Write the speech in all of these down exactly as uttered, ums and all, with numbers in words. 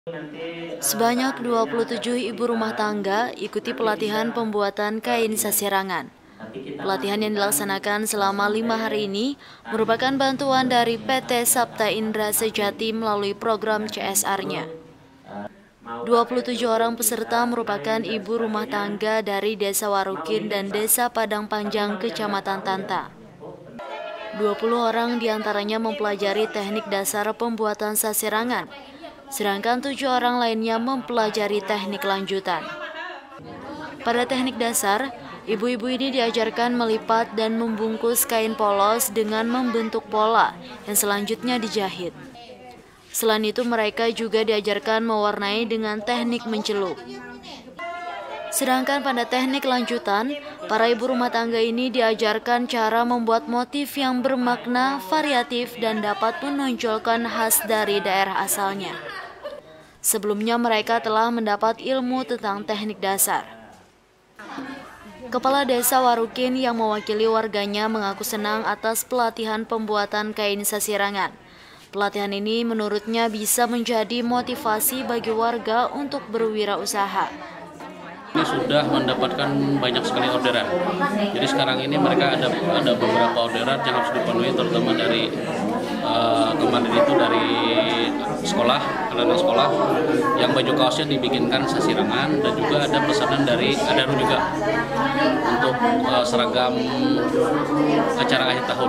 Sebanyak dua puluh tujuh ibu rumah tangga ikuti pelatihan pembuatan kain sasirangan. Pelatihan yang dilaksanakan selama lima hari ini merupakan bantuan dari P T Sapta Indra Sejati melalui program C S R-nya. dua puluh tujuh orang peserta merupakan ibu rumah tangga dari Desa Warukin dan Desa Padang Panjang, Kecamatan Tanta. dua puluh orang diantaranya mempelajari teknik dasar pembuatan sasirangan, sedangkan tujuh orang lainnya mempelajari teknik lanjutan. Pada teknik dasar, ibu-ibu ini diajarkan melipat dan membungkus kain polos dengan membentuk pola yang selanjutnya dijahit. Selain itu, mereka juga diajarkan mewarnai dengan teknik mencelup. Sedangkan pada teknik lanjutan, para ibu rumah tangga ini diajarkan cara membuat motif yang bermakna, variatif, dan dapat menonjolkan khas dari daerah asalnya. Sebelumnya mereka telah mendapat ilmu tentang teknik dasar. Kepala Desa Warukin yang mewakili warganya mengaku senang atas pelatihan pembuatan kain sasirangan. Pelatihan ini menurutnya bisa menjadi motivasi bagi warga untuk berwirausaha. Ini sudah mendapatkan banyak sekali orderan. Jadi sekarang ini mereka ada ada beberapa orderan yang harus dipenuhi, terutama dari uh, kemarin itu dari sekolah, anak-anak sekolah yang baju kaosnya dibikinkan sasirangan, dan juga ada pesanan dari Adaru juga untuk uh, seragam acara akhir tahun.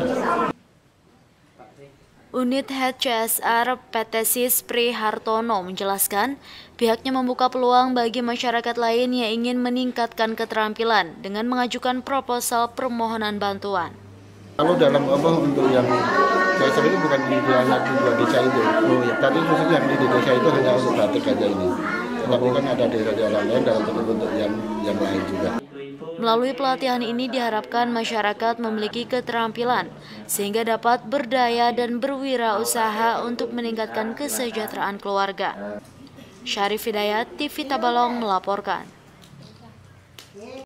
Unit Head C S R P T Sis Pri Hartono menjelaskan pihaknya membuka peluang bagi masyarakat lain yang ingin meningkatkan keterampilan dengan mengajukan proposal permohonan bantuan. Kalau dalam apa untuk yang C S R itu bukan di hanya di dua desa itu, oh, ya. Tadi khusus yang di desa itu hanya untuk batik aja ini. Tapi kan ada desa-desa lain dan untuk yang yang lain juga. Melalui pelatihan ini diharapkan masyarakat memiliki keterampilan sehingga dapat berdaya dan berwirausaha untuk meningkatkan kesejahteraan keluarga. Syarif Hidayat, T V Tabalong melaporkan.